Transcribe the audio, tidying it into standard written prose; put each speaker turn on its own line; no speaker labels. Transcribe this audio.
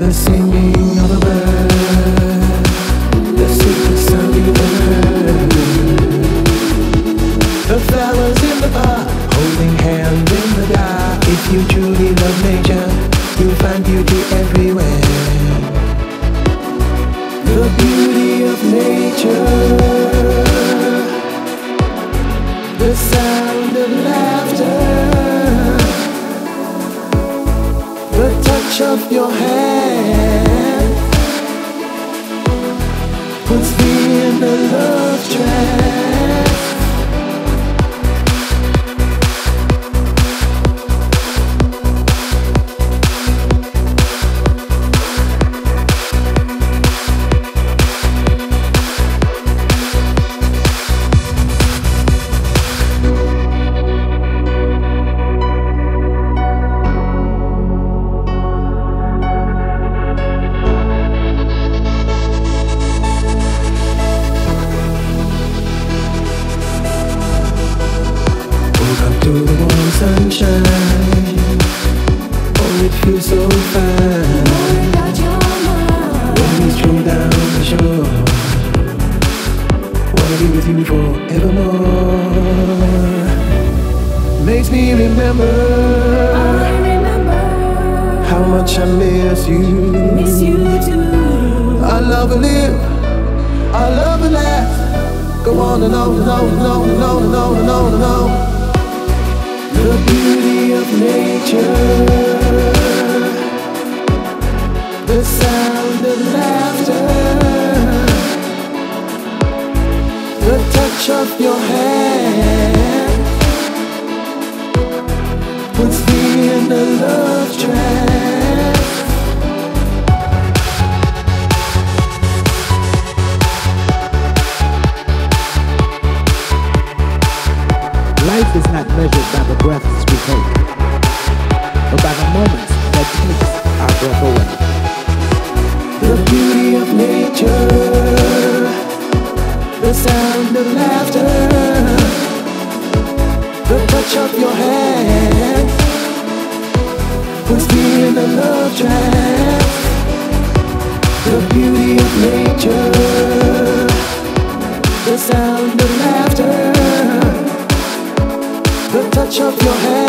the singing of the bird, the sweetest sound you ever heard. The fellas in the bar, holding hands in the dark. If you truly love nature, you'll find beauty everywhere. The beauty of nature, the sound of laughter, the touch of your hand puts me in a love trance. To the warm sunshine, oh, it feels so fine. When we stroll down the shore, wanna be with you forevermore. Makes me remember how much I miss you. I love and live, I love and laugh. Go on and on and on and on and on and on and on and on. The beauty of nature, the sound of laughter, the touch of your hand puts me in a love trance.
Life is not measured by the breaths we take, but by the moments that takes our breath away.
The beauty of nature, the sound of laughter, the touch of your hand puts me in a love trance. The beauty of nature, the sound of laughter, the touch of your hand